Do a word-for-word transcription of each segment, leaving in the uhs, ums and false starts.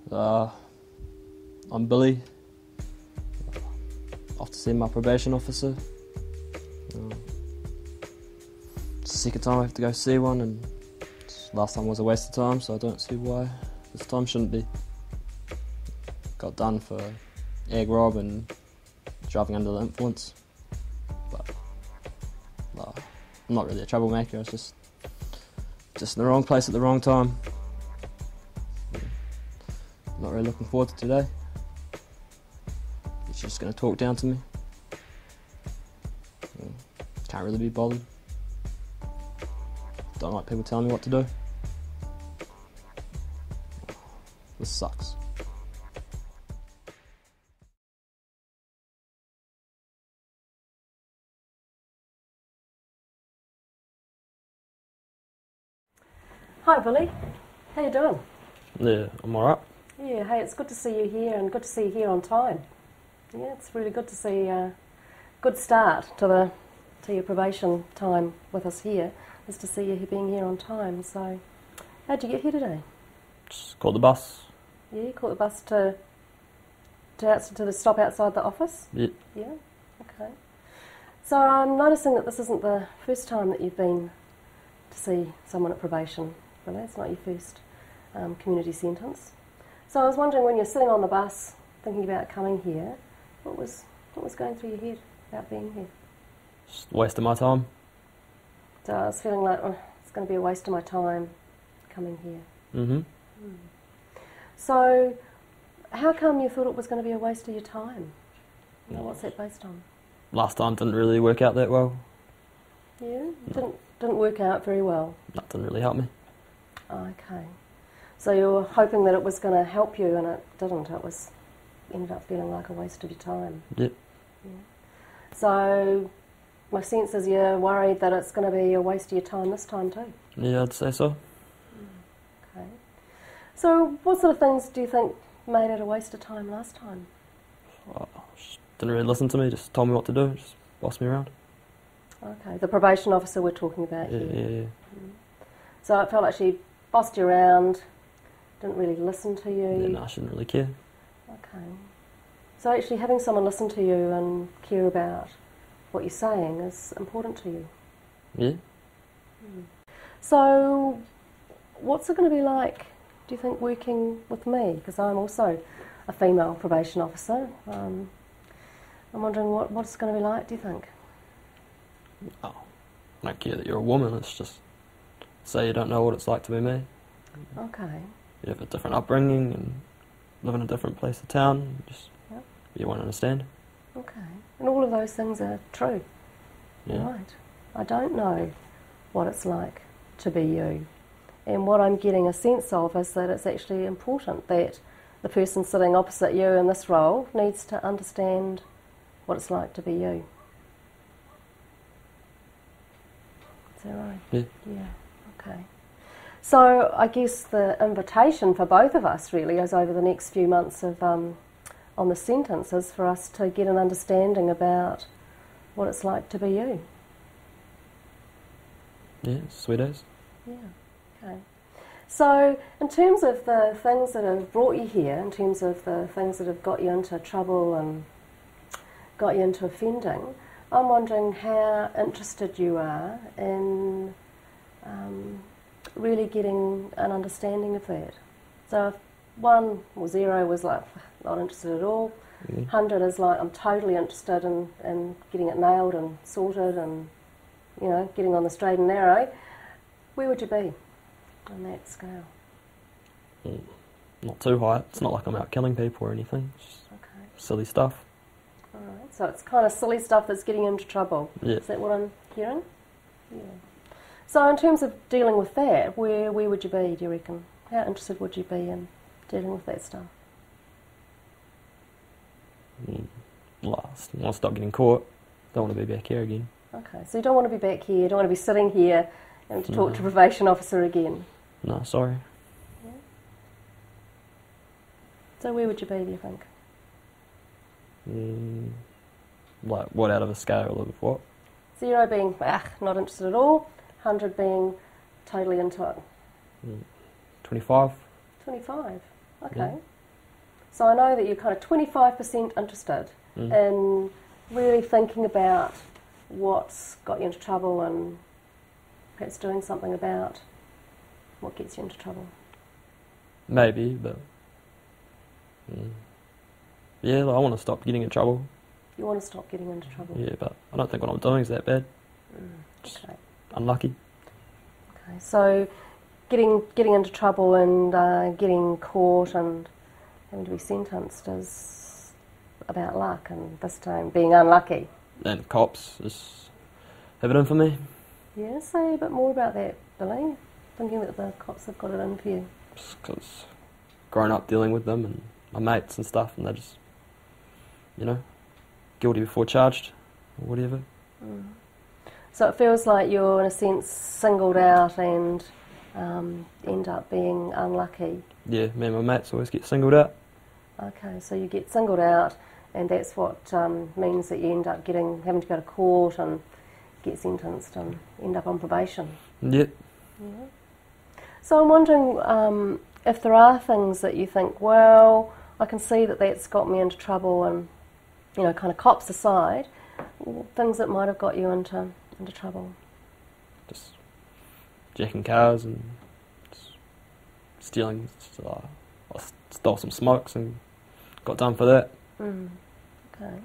Uh, I'm Billy. Off to see my probation officer. Uh, it's the second time I have to go see one, and last time was a waste of time, so I don't see why this time shouldn't be. Got done for egg rob and driving under the influence, but uh, I'm not really a troublemaker. It's just just in the wrong place at the wrong time. I'm not really looking forward to today. She's just going to talk down to me. Can't really be bothered. Don't like people telling me what to do. This sucks. Hi Billy, how you doing? Yeah, I'm alright. Yeah, hey, it's good to see you here and good to see you here on time. Yeah, it's really good to see a uh, good start to the to your probation time with us here, is to see you being here on time. So, how'd you get here today? Just called the bus. Yeah, you caught the bus to to, out, to the stop outside the office? Yeah. Yeah, okay. So I'm noticing that this isn't the first time that you've been to see someone at probation. Well, that's not your first um, community sentence. So I was wondering, when you're sitting on the bus thinking about coming here, what was what was going through your head about being here? Just wasting my time. So I was feeling like, oh, it's going to be a waste of my time coming here. Mm-hmm. Mm. So how come you thought it was going to be a waste of your time? You know, what's that based on? Last time didn't really work out that well. Yeah, No. didn't didn't work out very well. That didn't really help me. Okay. So you were hoping that it was going to help you, and it didn't. It was ended up feeling like a waste of your time. Yep. Yeah. So my sense is you're worried that it's going to be a waste of your time this time too. Yeah, I'd say so. Okay. So what sort of things do you think made it a waste of time last time? Oh, just didn't really listen to me, just told me what to do, just bossed me around. Okay, the probation officer we're talking about Yeah, here. yeah, yeah. Mm. So it felt like she bossed you around, didn't really listen to you. Yeah, no, I shouldn't really care. Okay. So actually having someone listen to you and care about what you're saying is important to you. Yeah. Mm. So what's it going to be like, do you think, working with me? Because I'm also a female probation officer. Um, I'm wondering what, what it's going to be like, do you think? Oh, I don't care that you're a woman, it's just, say you don't know what it's like to be me. Okay. You have a different upbringing and live in a different place of town, just, Yep. you won't understand. Okay. And all of those things are true. Yeah. Right. I don't know what it's like to be you. And what I'm getting a sense of is that it's actually important that the person sitting opposite you in this role needs to understand what it's like to be you. Is that right? Yeah. Yeah. Okay. So I guess the invitation for both of us really is, over the next few months of um, on the sentence, is for us to get an understanding about what it's like to be you. Yeah, sweet as. Yeah. Okay. So in terms of the things that have brought you here, in terms of the things that have got you into trouble and got you into offending, I'm wondering how interested you are in um, really getting an understanding of that. So if one or zero was like, not interested at all, Yeah. one hundred is like, I'm totally interested in, in getting it nailed and sorted and, you know, getting on the straight and narrow, where would you be on that scale? Mm, not too high. It's not like I'm out killing people or anything. It's just Okay. silly stuff. All right. So it's kind of silly stuff that's getting you into trouble. Yeah. Is that what I'm hearing? Yeah. So in terms of dealing with that, where where would you be, do you reckon? How interested would you be in dealing with that stuff? Mm, last. I want to stop getting caught. Don't want to be back here again. Okay. So you don't want to be back here, you don't want to be sitting here and to talk No. to a probation officer again. No, sorry. Yeah. So where would you be, do you think? Mm, like, what out of a scale of what? Zero being, ah, not interested at all. one hundred being totally into it. Mm, twenty-five. twenty-five. Okay. Yeah. So I know that you're kind of twenty-five percent interested Mm. in really thinking about what's got you into trouble and perhaps doing something about what gets you into trouble. Maybe, but mm. yeah, like, I want to stop getting in trouble. You want to stop getting into trouble? Yeah, but I don't think what I'm doing is that bad. Mm, okay. Unlucky. Okay, so getting getting into trouble and uh, getting caught and having to be sentenced is about luck, and this time being unlucky. And cops just have it in for me. Yeah, say a bit more about that, Billy. Thinking that the cops have got it in for you. Because growing up dealing with them and my mates and stuff, and they're just, you know, guilty before charged or whatever. Mm. So it feels like you're, in a sense, singled out and um, end up being unlucky. Yeah, me and my mates always get singled out. Okay, so you get singled out, and that's what um, means that you end up getting having to go to court and get sentenced and end up on probation. Yep. Yeah. So I'm wondering um, if there are things that you think, well, I can see that that's got me into trouble, and, you know, kind of cops aside, things that might have got you into into trouble. Just jacking cars and just stealing. Uh, I stole some smokes and got done for that. Mm. Okay.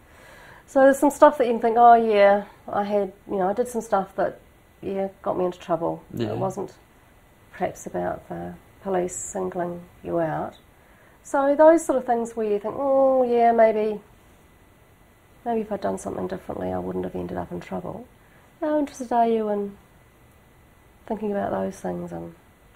So there's some stuff that you can think, oh yeah, I had, you know, I did some stuff that, yeah, got me into trouble. Yeah. It wasn't perhaps about the police singling you out. So those sort of things where you think, oh yeah, maybe, maybe if I'd done something differently, I wouldn't have ended up in trouble. How interested are you in thinking about those things and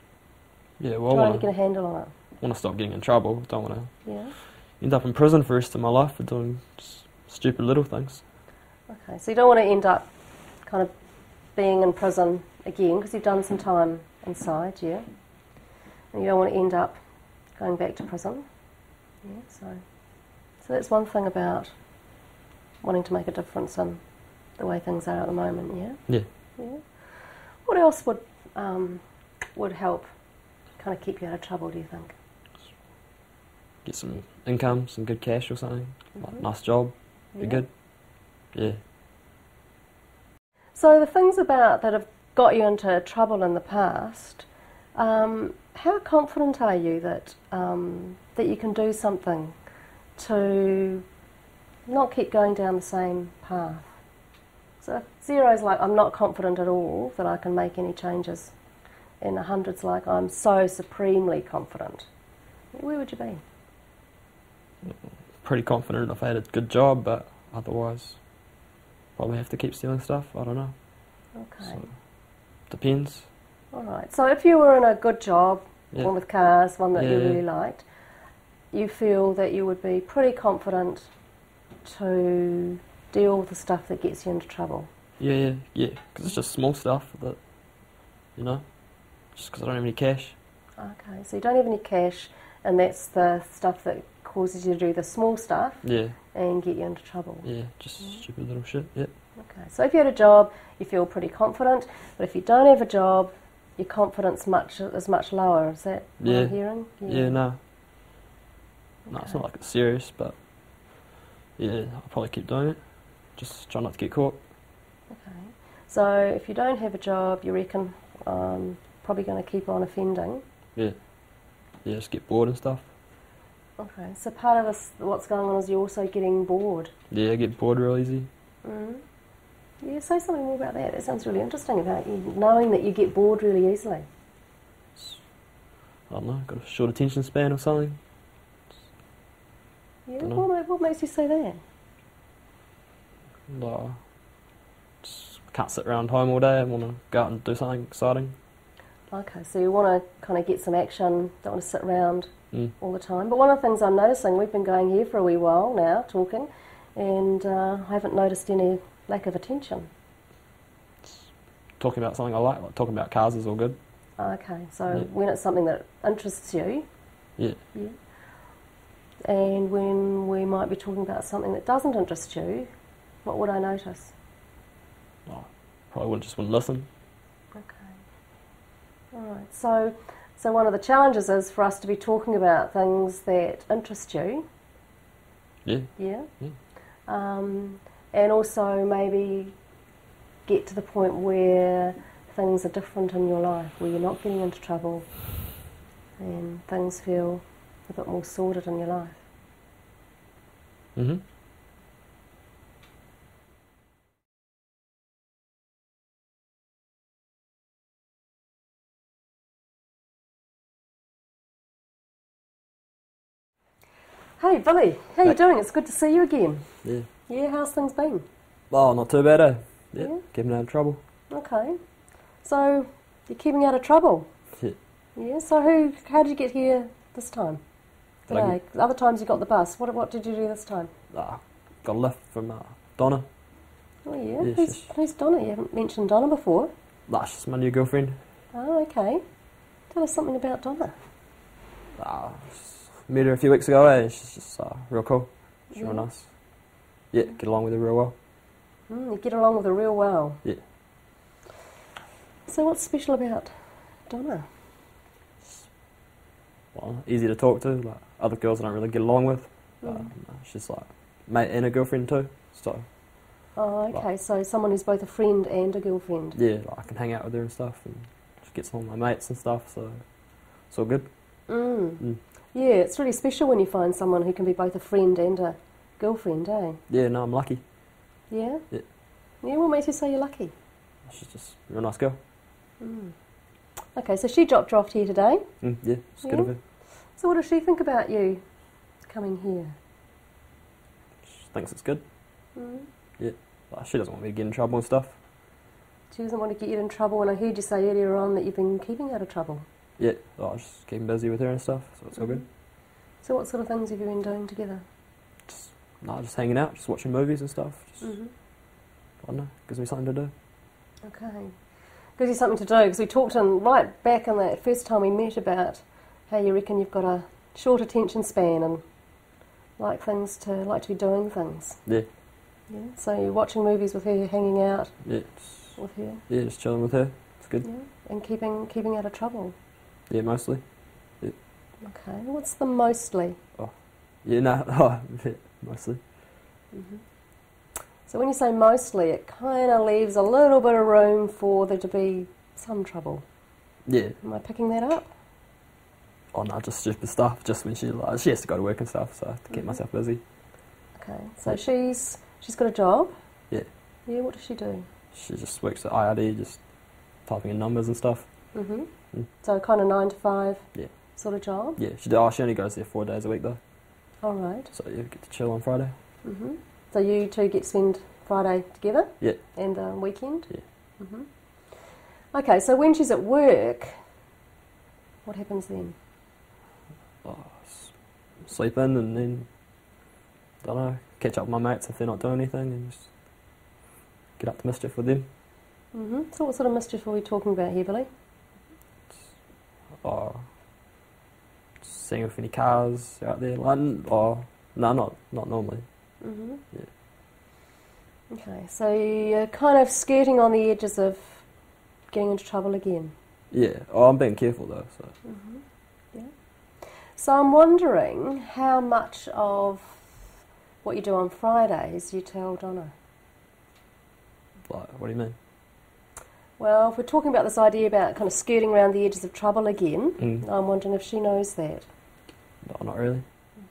Yeah, well, trying I to get a handle on it? want to stop getting in trouble. Don't want to Yeah. end up in prison for the rest of my life for doing s- stupid little things. Okay, so you don't want to end up kind of being in prison again because you've done some time inside, yeah? And you don't want to end up going back to prison. Yeah, so so that's one thing about wanting to make a difference in the way things are at the moment, yeah? Yeah. Yeah. What else would um, would help kind of keep you out of trouble, do you think? Get some income, some good cash or something. Like, Mhm. nice job. Be Yeah. good. Yeah. So the things about that have got you into trouble in the past, um, how confident are you that um, that you can do something to not keep going down the same path? So if zero's like I'm not confident at all that I can make any changes, and a hundred's like I'm so supremely confident. Where would you be? Pretty confident if I had a good job, but otherwise probably have to keep stealing stuff. I don't know. Okay. So, depends. All right. So if you were in a good job, Yeah. one with cars, one that you Yeah. really liked, you feel that you would be pretty confident to deal with the stuff that gets you into trouble. Yeah, yeah, yeah. Because it's just small stuff that, you know, just because I don't have any cash. Okay. So you don't have any cash, and that's the stuff that causes you to do the small stuff Yeah, and get you into trouble. yeah, just Yeah. stupid little shit. Yep. Okay. So if you had a job, you feel pretty confident, but if you don't have a job, your confidence much is much lower. Is that what Yeah. I'm hearing? Yeah, no. No, it's Okay. not like it's serious, but yeah, I'll probably keep doing it. Just try not to get caught. Okay. So if you don't have a job, you reckon um, probably going to keep on offending. Yeah. Yeah, just get bored and stuff. Okay. So part of this, what's going on is you're also getting bored. Yeah, I get bored real easy. Mm. Yeah. Say something more about that. That sounds really interesting about you knowing that you get bored really easily. I don't know, got a short attention span or something. Yeah. Dunno. What, ma- what makes you say that? Like, just can't sit around home all day. I want to go out and do something exciting. Okay. So you want to kind of get some action. Don't want to sit around Mm. all the time. But one of the things I'm noticing, we've been going here for a wee while now, talking, and uh, I haven't noticed any lack of attention. Talking about something I like, like talking about cars is all good. Okay, so Yeah. when it's something that interests you, Yeah. yeah, and when we might be talking about something that doesn't interest you, what would I notice? Oh, probably wouldn't just wouldn't listen. Okay, all right. So, So one of the challenges is for us to be talking about things that interest you. Yeah. Yeah. Yeah. Um, and also maybe get to the point where things are different in your life, where you're not getting into trouble and things feel a bit more sorted in your life. Mm-hmm. Hey Billy, how you Hey. doing? It's good to see you again. Yeah. Yeah, how's things been? Oh, not too bad, eh? Yeah. Yeah. Keeping out of trouble. Okay. So, you're keeping out of trouble? Yeah. Yeah, so who, how did you get here this time? Did I Today? Other times you got the bus. What, what did you do this time? Ah, got a lift from uh, Donna. Oh yeah, Yeah, who's, she's- who's Donna? You haven't mentioned Donna before. Nah, she's my new girlfriend. Oh, okay. Tell us something about Donna. Ah, just met her a few weeks ago, eh? She's just uh, real cool. She's Yeah. real nice. Yeah, get along with her real well. Mm, you get along with her real well. Yeah. So what's special about Donna? Well, easy to talk to. Like other girls I don't really get along with. Mm. Um, she's like mate and a girlfriend too. So Oh, okay, so someone who's both a friend and a girlfriend. yeah, like, I can hang out with her and stuff, and she gets along with my mates and stuff. So it's all good. Mm. Mm. Yeah, it's really special when you find someone who can be both a friend and a girlfriend, eh? Yeah, no, I'm lucky. Yeah? Yeah. Yeah, what makes you say you're lucky? She's just a real nice girl. Mm. Okay, so she dropped you off here today. Mm, yeah, it's good Yeah. of her. So what does she think about you coming here? She thinks it's good. Mm. Like, she doesn't want me to get in trouble and stuff. She doesn't want to get you in trouble, and I heard you say earlier on that you've been keeping out of trouble. Yeah, oh, I was just keeping busy with her and stuff, so it's all good. So what sort of things have you been doing together? Just, no, just hanging out, just watching movies and stuff. Just, Mm-hmm. I don't know, gives me something to do. Okay. Gives you something to do, because we talked in, right back in that first time we met about how you reckon you've got a short attention span and like things to like to be doing things. Yeah, Yeah. So you're watching movies with her, hanging out yeah, just, with her, yeah, just chilling with her. It's good. yeah, and keeping keeping out of trouble. Yeah, mostly. Okay. What's the mostly? Yeah, no, oh, yeah, mostly. Mm-hmm. So when you say mostly, it kind of leaves a little bit of room for there to be some trouble. Yeah. Am I picking that up? Oh no, just stupid stuff. Just when she like she has to go to work and stuff, so I have to keep Mhm. myself busy. Okay. So she's she's got a job. Yeah. Yeah. What does she do? She just works at I R D, just typing in numbers and stuff. Mm-hmm. Mm. So kind of nine to five. Yeah. Sort of job. Yeah, she oh, she only goes there four days a week though, All right. so you get to chill on Friday. Mm-hmm. So you two get to spend Friday together. Yeah. And the weekend. Yeah. Mm-hmm. Okay. So when she's at work, what happens then? Oh, s- sleep in and then don't know, catch up with my mates if they're not doing anything and just get up to mischief with them. Mm-hmm. So what sort of mischief are we talking about here, Billy? Or seeing if any cars are out there, like, or no, not not normally. Mm-hmm. Yeah. Okay, so you're kind of skirting on the edges of getting into trouble again. Yeah, oh, I'm being careful though. So Mm-hmm. Yeah. So I'm wondering how much of what you do on Fridays you tell Donna. like, what do you mean? Well, if we're talking about this idea about kind of skirting around the edges of trouble again, Mm. I'm wondering if she knows that. No, not really.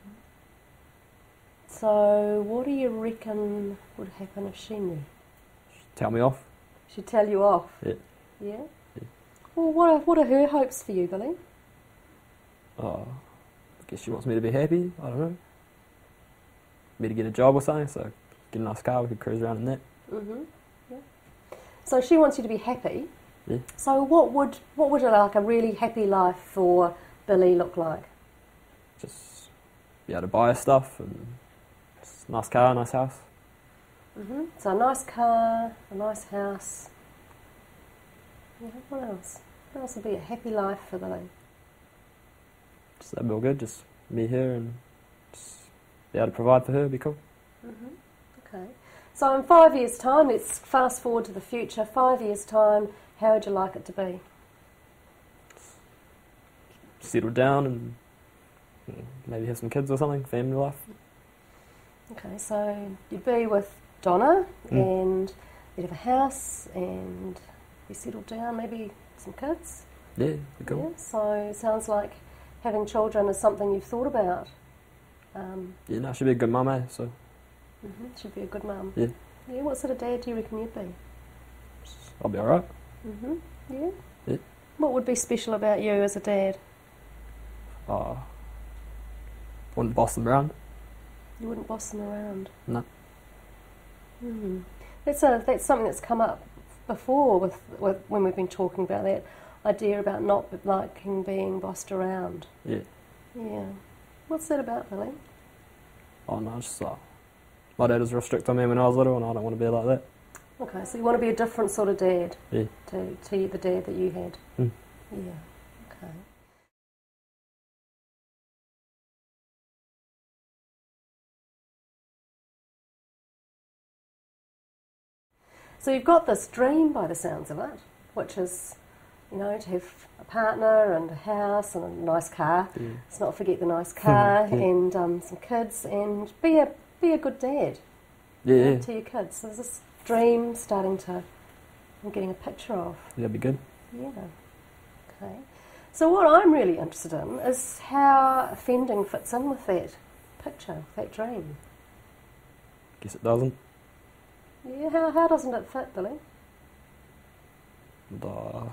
So what do you reckon would happen if she knew? Tell me off. She'd tell you off? Yeah. Yeah? Yeah. Well, what are, what are her hopes for you, Billy? Oh, I guess she wants me to be happy. I don't know. Me to get a job or something, so get a nice car, we could cruise around in that. Mm-hmm. Yeah. So she wants you to be happy. Yeah. So what would what would like a really happy life for Billy look like? Just be able to buy her stuff and just nice car, nice house. Mm-hmm. So a nice car, a nice house. Yeah, what else? What else would be a happy life for Billy? Just that'd be all good. Just me here and just be able to provide for her. Would be cool. Mm-hmm. Okay. So in five years' time, let's fast forward to the future. Five years' time, how would you like it to be? settle down and you know, maybe have some kids or something, family life. Okay, so you'd be with Donna Mm. and you'd have a house and you settle down, maybe some kids. Yeah, cool. Yeah, so it sounds like having children is something you've thought about. Um, Yeah, no, she'd be a good mum, eh? So hmm Should be a good mum. yeah, Yeah, what sort of dad do you reckon you'd be? I'll be alright. hmm Yeah? Yeah. What would be special about you as a dad? Uh, wouldn't boss them around. You wouldn't boss them around. No. Mm. That's a that's something that's come up before with, with when we've been talking about that idea about not liking being bossed around. Yeah. Yeah. What's that about, Billy? Oh no, just uh, my dad was real strict on me when I was little, and I don't want to be like that. Okay, so you want to be a different sort of dad Yeah. to to the dad that you had. Mm. Yeah. Okay. So you've got this dream, by the sounds of it, which is, you know, to have a partner and a house and a nice car. Yeah. Let's not forget the nice car Yeah. and um, some kids, and be a be a good dad Yeah, you know, yeah. to your kids. So there's this dream starting to, I'm getting a picture of. Yeah, that'd be good. Yeah. Okay. So what I'm really interested in is how offending fits in with that picture, that dream. Guess it doesn't. Yeah. How how doesn't it fit, Billy? Because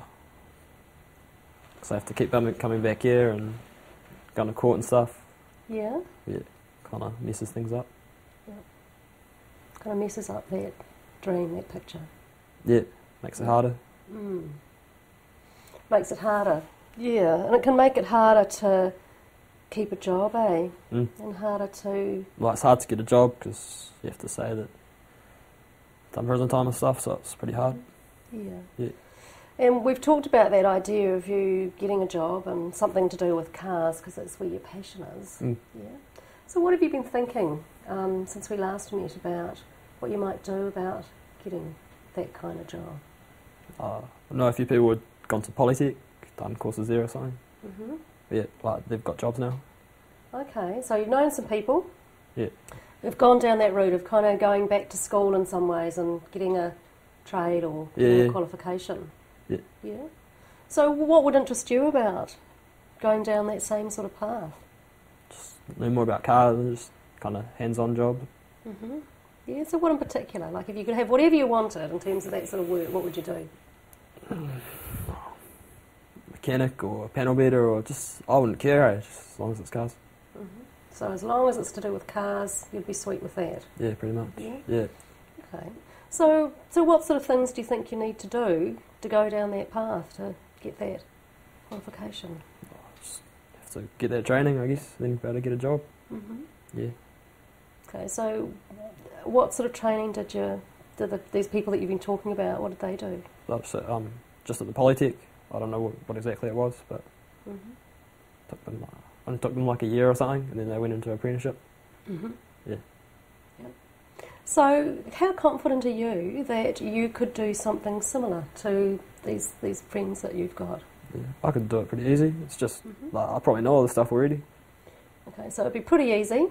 I have to keep coming coming back here and going to court and stuff. Yeah. Yeah, kind of messes things up. Kind of messes up that dream, that picture. Yeah, makes it harder. Mm. Makes it harder. Yeah, and it can make it harder to keep a job, eh? Mm. And harder to... Well, it's hard to get a job because you have to say that done prison time and stuff, so it's pretty hard. Yeah. Yeah. And we've talked about that idea of you getting a job and something to do with cars because that's where your passion is. Mm. Yeah. So what have you been thinking um, since we last met about what you might do about getting that kind of job? Uh, I know a few people had gone to Polytech, done courses there or something. hmm Yeah, like they've got jobs now. Okay, so you've known some people. Yeah. Who've gone down that route of kind of going back to school in some ways and getting a trade or getting Yeah, a yeah. qualification. Yeah. Yeah. So what would interest you about going down that same sort of path? Just learn more about cars and just kind of hands-on job. hmm Yeah, so what in particular? Like if you could have whatever you wanted in terms of that sort of work, what would you do? Mechanic or panel beater or just, I wouldn't care, eh, just as long as it's cars. hmm So as long as it's to do with cars, you'd be sweet with that. Yeah, pretty much. Yeah. Yeah. Okay. So, so what sort of things do you think you need to do to go down that path to get that qualification? Just have to get that training, I guess, then be able to get a job. hmm Yeah. Okay, so what sort of training did you, did the, these people that you've been talking about, what did they do? That's it, um, just at the Polytech. I don't know what, what exactly it was, but hmm took them, uh, only took them like a year or something, and then they went into apprenticeship. hmm Yeah. Yep. So how confident are you that you could do something similar to these these friends that you've got? Yeah. I could do it pretty easy. It's just, hmm like, I probably know all the stuff already. Okay, so it'd be pretty easy.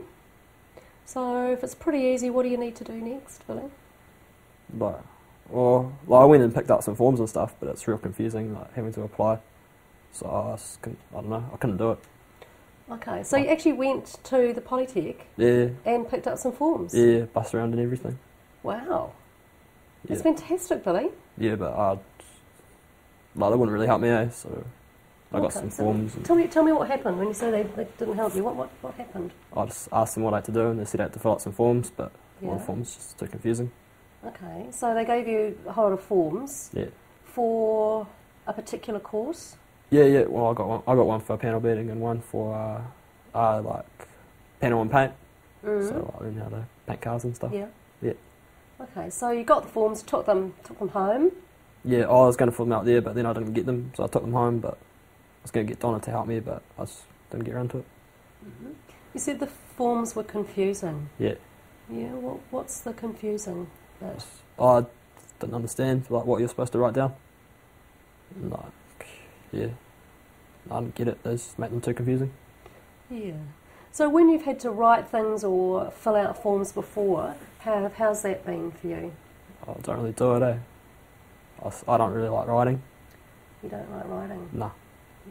So if it's pretty easy, what do you need to do next, Billy? But, well, like I went and picked up some forms and stuff, but it's real confusing, like having to apply. So I, just couldn't, I don't know, I couldn't do it. Okay, so you actually went to the Polytech Yeah, and picked up some forms? yeah, bust around and everything. Wow. That's Yeah, fantastic, Billy. yeah, but I, like, they wouldn't really help me, eh? So I got Okay, some so forms. And Tell me, tell me what happened when you say they, they didn't help you. What, what, what happened? I just asked them what I had to do, and they said I had to fill out some forms, but all Yeah. the forms just too confusing. Okay, so they gave you a whole lot of forms Yeah, for a particular course. yeah, yeah. Well, I got one. I got one for panel beating and one for uh, uh like panel and paint. Mm. So I learned how to paint cars and stuff. Yeah. Yeah. Okay, so you got the forms, took them, took them home. Yeah, I was going to fill them out there, but then I didn't get them, so I took them home. But I was going to get Donna to help me, but I just didn't get around to it. hmm You said the forms were confusing. Yeah, Yeah. What, what's the confusing bit? I didn't understand like what you're supposed to write down. Like, yeah, I don't get it. They just make them too confusing. Yeah. So when you've had to write things or fill out forms before, how, how's that been for you? I don't really do it, eh? I, s- I don't really like writing. You don't like writing? Nah. Yeah.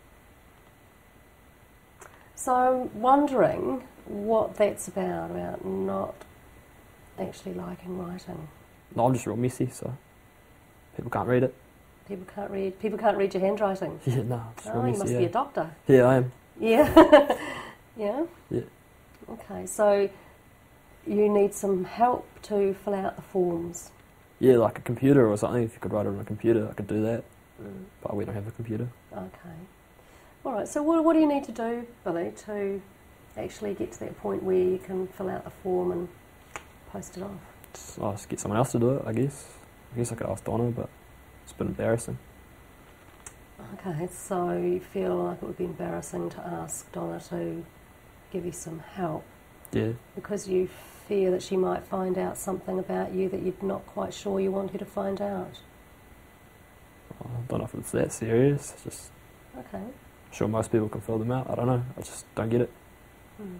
So I'm wondering what that's about, about not actually liking writing. No, I'm just real messy, so people can't read it. People can't read. People can't read your handwriting. Yeah, no, it's Oh, real you messy. must yeah. be a doctor. Yeah, I am. Yeah. Yeah. Yeah. Okay, so you need some help to fill out the forms. Yeah, like a computer or something. If you could write it on a computer, I could do that. Mm. But we don't have a computer. Okay. All right. So what what do you need to do, Billy, to actually get to that point where you can fill out the form and post it off? Just, I'll just get someone else to do it, I guess. I guess I could ask Donna, but it's a bit embarrassing. Okay, so you feel like it would be embarrassing to ask Donna to give you some help Yeah. because you fear that she might find out something about you that you're not quite sure you want her to find out. I don't know if it's that serious. It's just, Okay. I'm sure most people can fill them out. I don't know. I just don't get it. Hmm.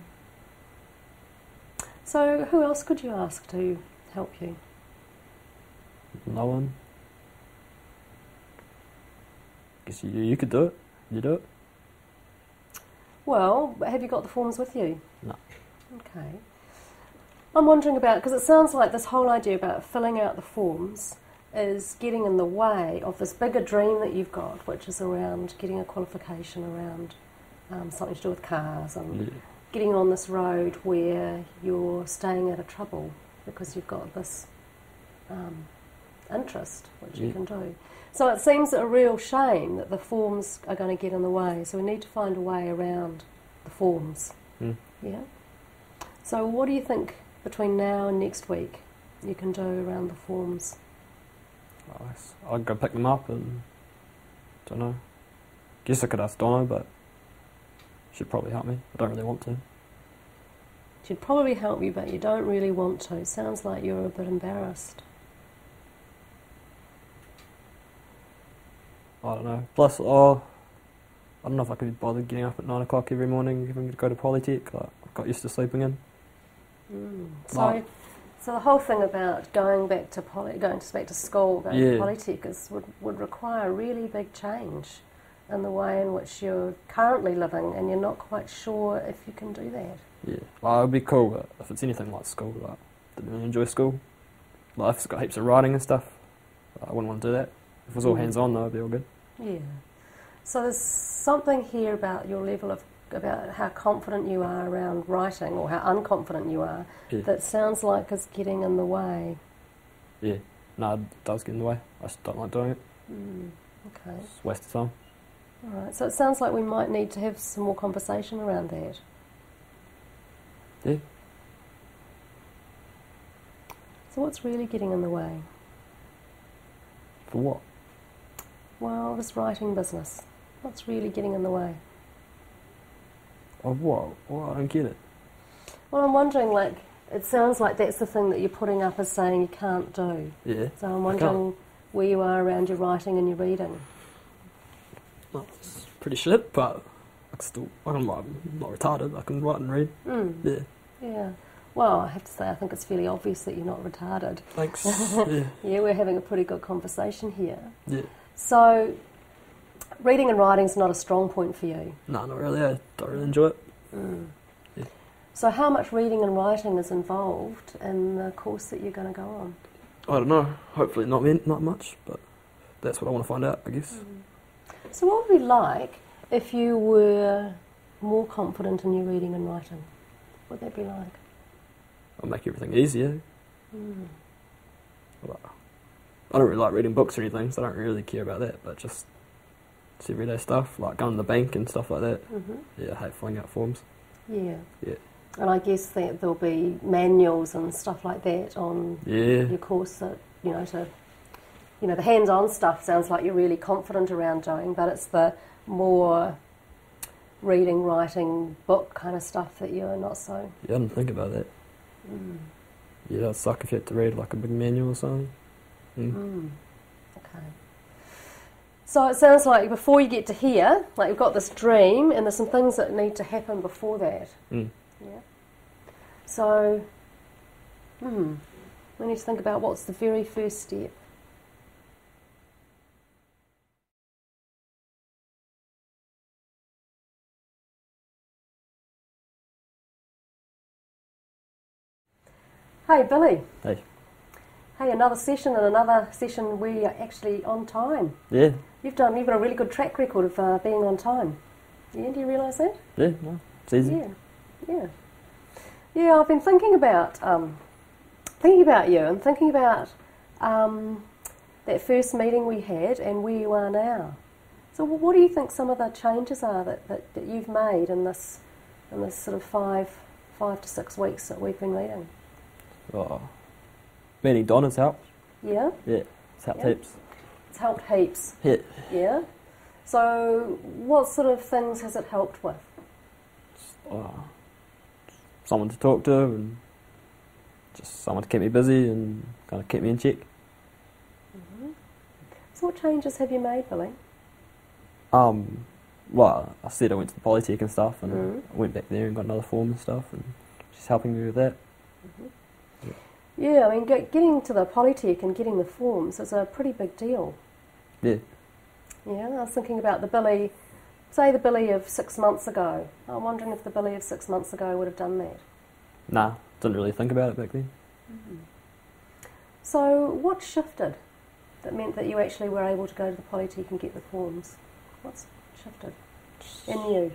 So who else could you ask to help you? No one. Guess you, you could do it. You do it? Well, have you got the forms with you? No. Okay. I'm wondering about, because it sounds like this whole idea about filling out the forms is getting in the way of this bigger dream that you've got, which is around getting a qualification around um, something to do with cars and Yeah. getting on this road where you're staying out of trouble because you've got this um, interest, which you Yeah. can do. So it seems a real shame that the forms are going to get in the way, so we need to find a way around the forms. Mm. Yeah? So what do you think between now and next week you can do around the forms? Nice. I'll go pick them up and, don't know. Guess I could ask Donna, but she'd probably help me. I don't really want to. She'd probably help you, but you don't really want to. Sounds like you're a bit embarrassed. I don't know. Plus, oh, I don't know if I could be bothered getting up at nine o'clock every morning, having to go to Polytech. Like, I've got used to sleeping in. Mm. So, Like- so the whole thing about going back to poly, going to, back to school, going Yeah. to Polytech, is, would, would require a really big change in the way in which you're currently living, and you're not quite sure if you can do that. Yeah. Like, it'd be cool, but if it's anything like school, like, didn't really enjoy school. Like, if it's got heaps of writing and stuff, I wouldn't want to do that. If it was all Mm. hands-on, though, it'd be all good. Yeah. So there's something here about your level of, about how confident you are around writing, or how unconfident you are, Yeah. that sounds like it's getting in the way. Yeah. No, it does get in the way. I just don't like doing it. Mm. Okay. It's a waste of time. All right. So it sounds like we might need to have some more conversation around that. Yeah. So what's really getting in the way? For what? Well, this writing business. What's really getting in the way? Of what? Well, I don't get it. Well, I'm wondering, like, it sounds like that's the thing that you're putting up as saying you can't do. Yeah. So I'm I can't. wondering where you are around your writing and your reading. Well, it's pretty shit, but I can still, I can write, I'm not retarded, I can write and read. Mm. Yeah. Yeah. Well, I have to say, I think it's fairly obvious that you're not retarded. Thanks. Yeah. Yeah, we're having a pretty good conversation here. Yeah. So, reading and writing's not a strong point for you. No, not really. I don't really enjoy it. Mm. Yeah. So how much reading and writing is involved in the course that you're going to go on? I don't know. Hopefully not min- not much, but that's what I want to find out, I guess. Mm. So what would it be like if you were more confident in your reading and writing? What would that be like? I'll make everything easier. Mm. Like, I don't really like reading books or anything, so I don't really care about that, but just it's everyday stuff, like going to the bank and stuff like that. Mm-hmm. Yeah, I hate filling out forms. Yeah. Yeah. And I guess that there'll be manuals and stuff like that on Yeah. your course that, you know, to, you know, the hands-on stuff sounds like you're really confident around doing, but it's the more reading, writing, book kind of stuff that you're not so. Yeah, I didn't think about that. Mm. Yeah, that'd suck if you had to read like a big manual or something. Mm. Mm. Okay. So it sounds like before you get to here, like you've got this dream and there's some things that need to happen before that. Mm. Yeah. So, hmm, we need to think about what's the very first step. Hey, Billy. Hey. Hey, another session and another session where you're actually on time. Yeah. You've done. You've got a really good track record of uh, being on time. Yeah, do you realise that? Yeah, no, it's easy. Yeah, yeah, yeah. I've been thinking about um, thinking about you and thinking about um, that first meeting we had and where you are now. So, what do you think some of the changes are that, that, that you've made in this in this sort of five five to six weeks that we've been meeting? Oh, meeting Donna's helped. Yeah, Yeah, it's helped Yeah. heaps. it's helped heaps. Yeah. Yeah. So, what sort of things has it helped with? Oh, someone to talk to and just someone to keep me busy and kind of keep me in check. Mm-hmm. So, what changes have you made, Billy? Um, well, I said I went to the Polytech and stuff, and Mm. I went back there and got another form and stuff, and she's helping me with that. Mm-hmm. Yeah. yeah, I mean, get, getting to the Polytech and getting the forms is a pretty big deal. Yeah. Yeah, I was thinking about the Billy, say the Billy of six months ago. I'm wondering if the Billy of six months ago would have done that. Nah, didn't really think about it back then. Mm-hmm. So, what shifted that meant that you actually were able to go to the Polytech and get the forms? What's shifted in you?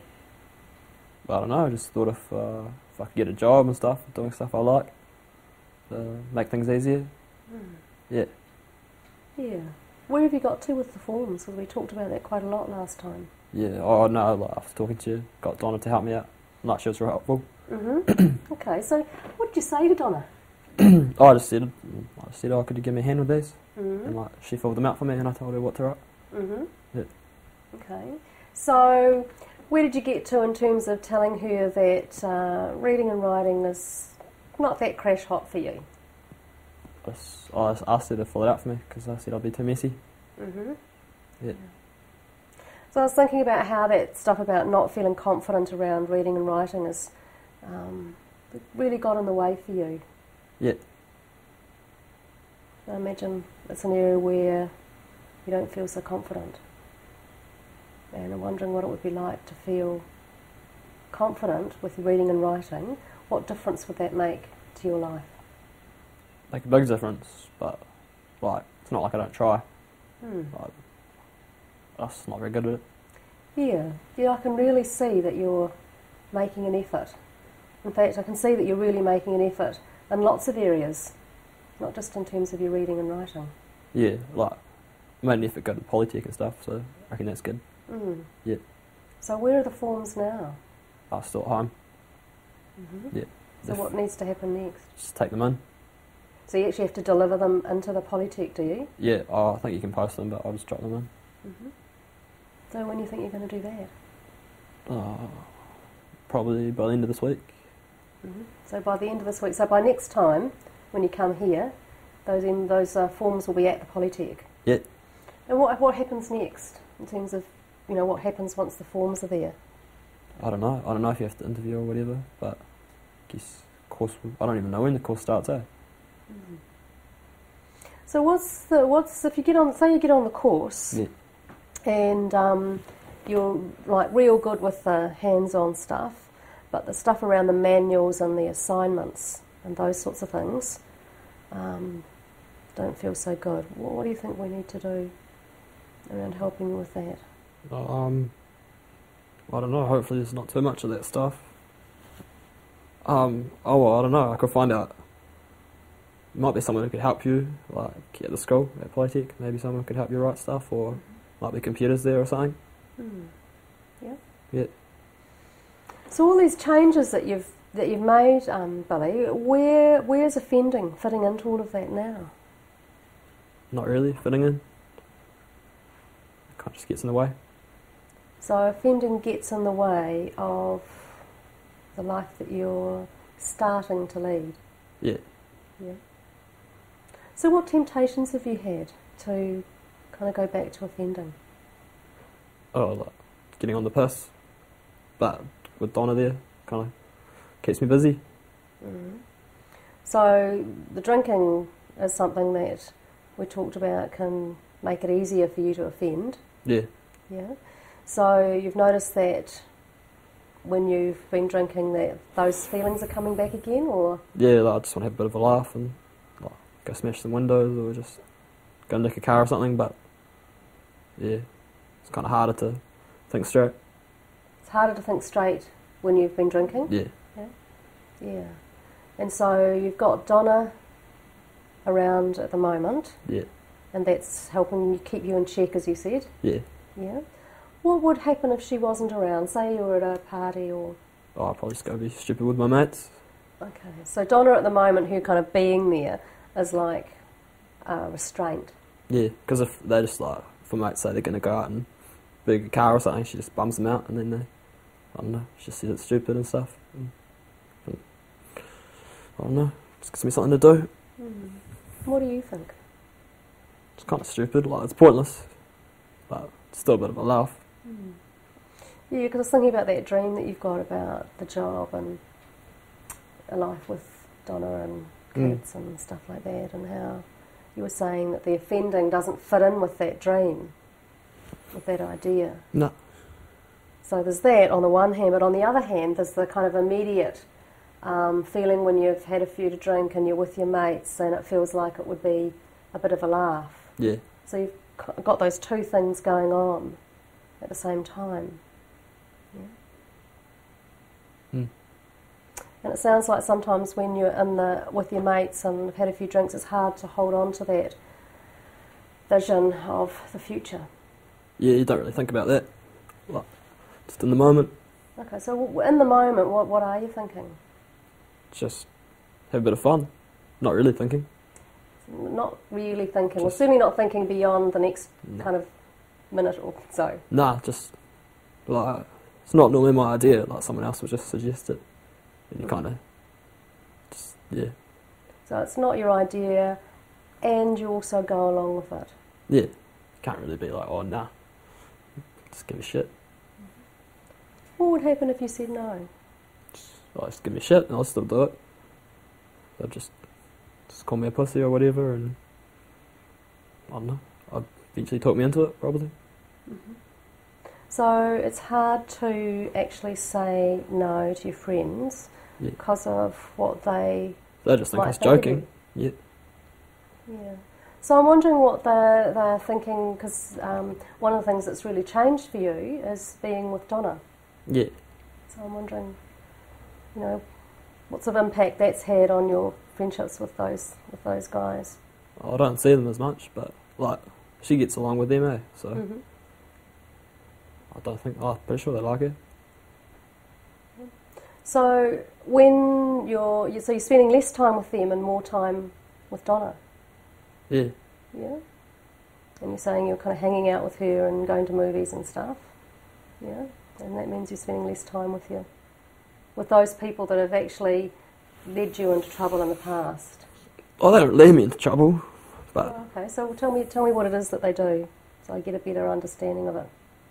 I don't know, I just thought if, uh, if I could get a job and stuff, doing stuff I like, uh, make things easier. Mm. Yeah. Yeah. Where have you got to with the forms? Because we talked about that quite a lot last time. Yeah, oh no, like, after talking to you, got Donna to help me out. Like, she was real helpful. Mm-hmm. Okay, so what did you say to Donna? oh, I just said, I just said, oh, could you give me a hand with these? Mm-hmm. And like, she filled them out for me, and I told her what to write. Mm-hmm. Yeah. Okay. So, where did you get to in terms of telling her that uh, reading and writing is not that crash hot for you? I just, I just asked her to fill it out for me, because I said I'd be too messy. Mm-hmm. Yeah. So I was thinking about how that stuff about not feeling confident around reading and writing has um, really got in the way for you. Yeah. I imagine it's an area where you don't feel so confident. And I'm wondering what it would be like to feel confident with reading and writing. What difference would that make to your life? Make a big difference, but like, it's not like I don't try. Hmm. Like, I'm just not very good at it. Yeah, yeah, I can really see that you're making an effort. In fact, I can see that you're really making an effort in lots of areas, not just in terms of your reading and writing. Yeah, like, I made an effort going to Polytech and stuff, so I reckon that's good. Mm. Yeah. So where are the forms now? I'm still at home. Mm-hmm. Yeah. So If- what needs to happen next? Just take them in. So you actually have to deliver them into the Polytech, do you? Yeah, oh, I think you can post them, but I'll just drop them in. Mm-hmm. So when do you think you're going to do that? Oh, probably by the end of this week. Mm-hmm. So by the end of this week, so by next time, when you come here, those in, those uh, forms will be at the Polytech. Yeah. And what what happens next in terms of, you know, what happens once the forms are there? I don't know. I don't know if you have to interview or whatever, but I guess course. I don't even know when the course starts. Eh? Mm-hmm. So what's the what's if you get on? Say you get on the course, Yeah. and um, you're like real good with the hands-on stuff, but the stuff around the manuals and the assignments and those sorts of things um, don't feel so good. What, what do you think we need to do around helping you with that? Um, I don't know. Hopefully, there's not too much of that stuff. Um. Oh well, I don't know. I could find out. Might be someone who could help you, like at the school at Polytech. Maybe someone could help you write stuff, or might be computers there or something. Mm. Yeah. Yeah. So all these changes that you've that you've made, um, Billy, where where's offending fitting into all of that now? Not really fitting in. Kind of just gets in the way. So offending gets in the way of the life that you're starting to lead. Yeah. Yeah. So what temptations have you had to kind of go back to offending? oh, like getting on the piss. But with Donna there, kind of keeps me busy. Mm. So the drinking is something that we talked about can make it easier for you to offend. Yeah. Yeah. So you've noticed that when you've been drinking that those feelings are coming back again, or? Yeah, like I just want to have a bit of a laugh and like go smash some windows or just go nick a car or something, but yeah, it's kind of harder to think straight. It's harder to think straight when you've been drinking? Yeah. Yeah. Yeah. And so you've got Donna around at the moment. Yeah. And that's helping you keep you in check, as you said? Yeah. Yeah. What would happen if she wasn't around? Say you were at a party or... Oh, I'd probably just go be stupid with my mates. Okay. So Donna at the moment, who kind of being there, is like uh, restraint. Yeah, because if they just like, if my mates say they're going to go out and big a car or something, she just bums them out and then they, I don't know, she just says it's stupid and stuff. And, and, I don't know, just gives me something to do. Mm. What do you think? It's kind of stupid, like it's pointless, but it's still a bit of a laugh. Mm. Yeah, because I was thinking about that dream that you've got about the job and a life with Donna and kids mm. and stuff like that, and how you were saying that the offending doesn't fit in with that dream, with that idea. No. So there's that on the one hand, but on the other hand there's the kind of immediate um, feeling when you've had a few to drink and you're with your mates and it feels like it would be a bit of a laugh. Yeah. So you've got those two things going on at the same time. Yeah. Mm. And it sounds like sometimes when you're in the with your mates and have had a few drinks, it's hard to hold on to that vision of the future. Yeah, you don't really think about that. Like, just in the moment. Okay, so in the moment, what what are you thinking? Just have a bit of fun. Not really thinking. Not really thinking. Just well, certainly not thinking beyond the next no. kind of minute or so. Nah, just like it's not normally my idea. Like someone else would just suggest it, and you kind of just yeah. So it's not your idea, and you also go along with it. Yeah, can't really be like, oh nah, just give me shit. What would happen if you said no? Just, oh, just give me shit, and I'll still do it. They'll just just call me a pussy or whatever, and I don't know. I'd eventually talk me into it, probably. Mm-hmm. So it's hard to actually say no to your friends yeah. because of what they. They just think might I was think joking. Yeah. Yeah. So I'm wondering what they're, they're thinking, because um, one of the things that's really changed for you is being with Donna. Yeah. So I'm wondering, you know, what sort of impact that's had on your friendships with those with those guys. I don't see them as much, but like she gets along with them, eh? So Mm-hmm. I don't think. Oh, pretty sure they like her. So when you're you- so you're spending less time with them and more time with Donna. Yeah. Yeah. And you're saying you're kind of hanging out with her and going to movies and stuff. Yeah. And that means you're spending less time with your with those people that have actually led you into trouble in the past. Oh, they don't lead me into trouble, but Oh, okay, so tell me tell me what it is that they do, so I get a better understanding of it.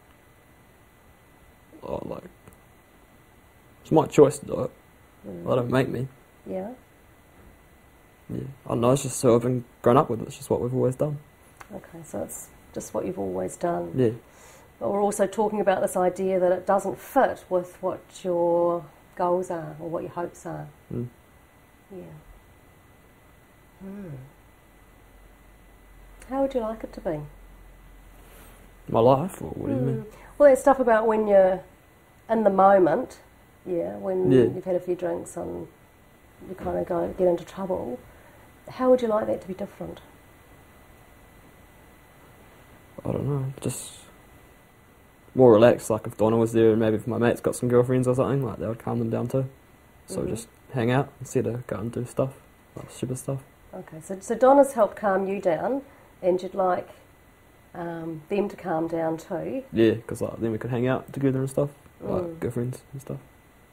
oh, like it's my choice to do it. Mm. They don't make me. Yeah. Yeah. I don't know. It's just so I've been grown up with it. It's just what we've always done. Okay, so it's just what you've always done. Yeah. But we're also talking about this idea that it doesn't fit with what your goals are or what your hopes are. Mm. Yeah. Mm. How would you like it to be? My life, or what do you mean? Well, that stuff about when you're in the moment, yeah, when Yeah. you've had a few drinks and you kind of go get into trouble. How would you like that to be different? I don't know. Just more relaxed. Like if Donna was there, and maybe if my mates got some girlfriends or something, like that would calm them down too. So Mhm. just hang out instead of go and do stuff, like stupid stuff. Okay, so so Donna's helped calm you down, and you'd like um, them to calm down too. Yeah, because like then we could hang out together and stuff, like Mm. girlfriends and stuff.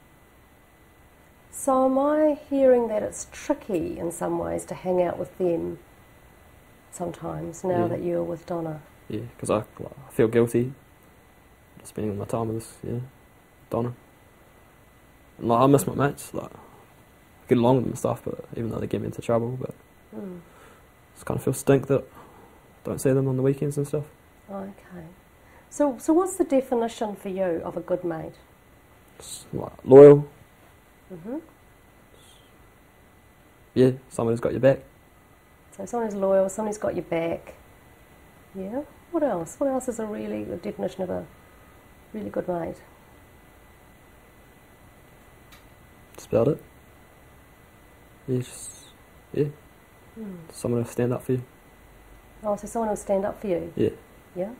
So am I hearing that it's tricky in some ways to hang out with them sometimes now Yeah. that you're with Donna? Yeah, because I, like, I feel guilty just spending my time with this, yeah, Donna. And like, I miss my mates, like, I get along with them and stuff, but even though they get me into trouble, but Mm. just kind of feel stink that I don't see them on the weekends and stuff. Okay. So, so what's the definition for you of a good mate? Just, like, loyal, Mm-hmm. yeah, someone who's got your back. So someone who's loyal, someone who's got your back. Yeah. What else? What else is a really good definition of a really good mate? That's about it. Yeah, just, yeah, Mm. someone who'll stand up for you. Oh, so someone who'll stand up for you. Yeah. Yeah.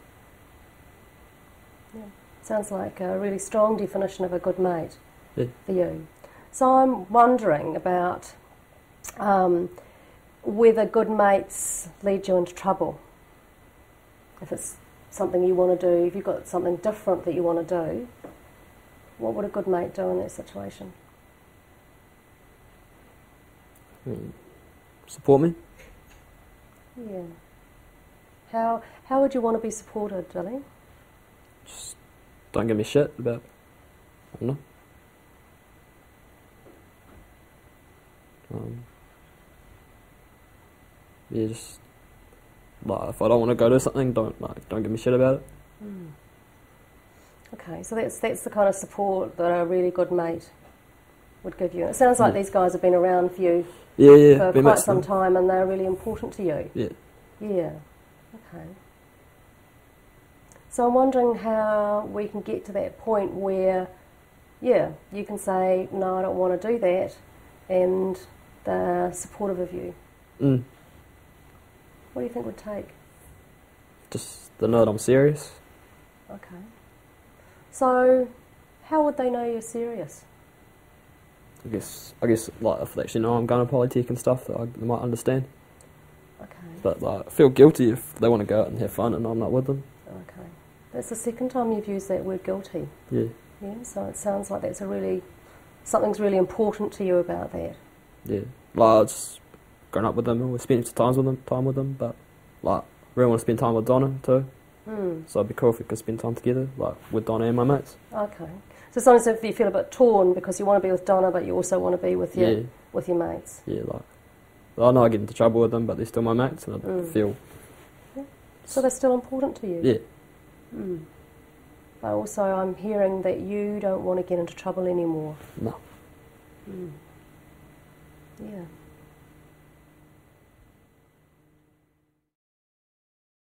Yeah. Sounds like a really strong definition of a good mate Yeah. for you. So I'm wondering about um, whether good mates lead you into trouble. If it's something you want to do, if you've got something different that you want to do, what would a good mate do in that situation? Mm. Support me. Yeah. How how would you want to be supported, Dilly? Just don't give me shit about, I don't know. Um, yeah, just, like, if I don't want to go to something, don't, like, don't give me shit about it. Mm. Okay, so that's that's the kind of support that a really good mate would give you. It sounds like Yeah. these guys have been around for you Yeah, yeah, for been quite mates some with them. time, and they're really important to you. Yeah. Yeah. Okay. So I'm wondering how we can get to that point where, yeah, you can say, no, I don't want to do that, and they're supportive of you. Mm. What do you think would take? Just to know that I'm serious. Okay. So, how would they know you're serious? I guess, I guess, like, if they actually know I'm going to Polytech and stuff, that I, they might understand. Okay. But, like, I feel guilty if they want to go out and have fun and I'm not with them. Okay. That's the second time you've used that word guilty. Yeah. Yeah, so it sounds like that's a really, something's really important to you about that. Yeah. Like, I just grown up with them and we're spending some time with them, time with them, but, like, I really want to spend time with Donna too. Mm. So it'd be cool if we could spend time together, like, with Donna and my mates. Okay. So sometimes if you feel a bit torn because you want to be with Donna but you also want to be with your, Yeah. with your mates. Yeah, like, I know I get into trouble with them, but they're still my mates, and I Mm. feel, So they're still important to you? yeah, Mm. But also I'm hearing that you don't want to get into trouble anymore. no. Mm. Yeah.